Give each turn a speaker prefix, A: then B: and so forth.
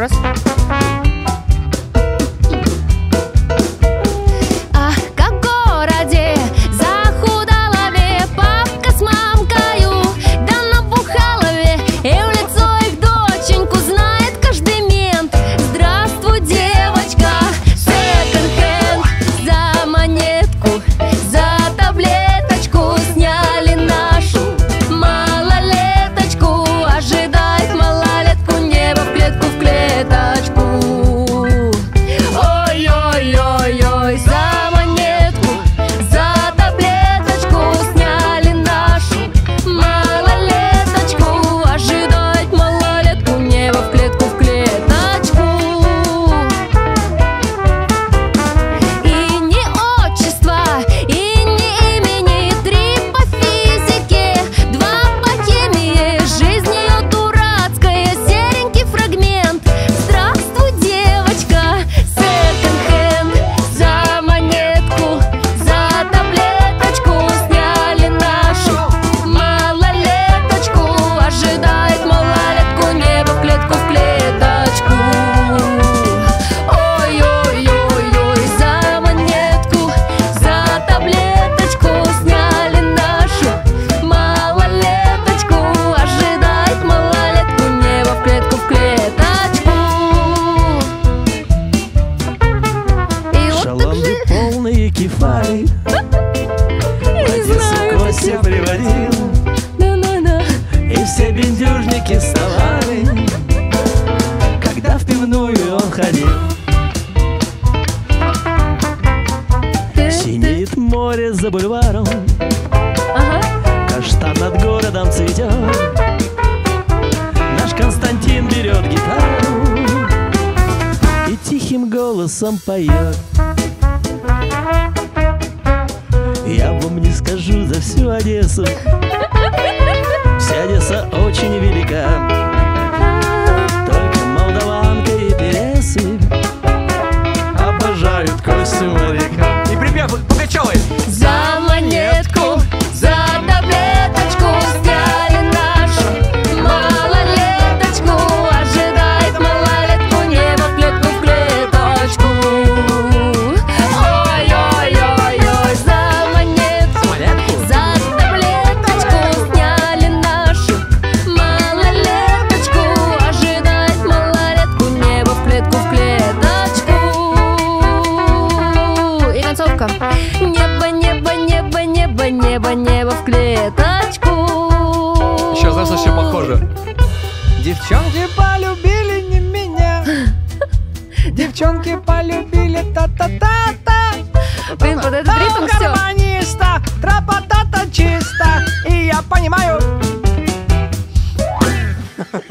A: раз.
B: И все бендюжники вставали, когда в пивную он ходил. Синеет море за бульваром, каштан над городом цветет. Наш Константин берет гитару и тихим голосом поет. Я вам не скажу за всю Одессу, вся Одесса очень велика. Только молдаванка и пересы обожают Костю моряка.
C: И припев Пугачевой.
A: За монетку, за таблеточку сняли нашу малолеточку. Ожидает малолетку, небо в клетку, в клеточку. Ой-ой-ой-ой, за монетку, за таблеточку сняли нашу малолеточку. Ожидает малолетку, небо в клетку, в клеточку. И концовка. Небо, небо, небо, небо, небо, небо в клеточку.
C: Еще, знаешь, вообще похоже. Девчонки полюбили не меня, девчонки полюбили та-та-та-та.
A: Блин, вот этот ритм все.
C: Гармониста, тропа-та-та чисто. И я понимаю.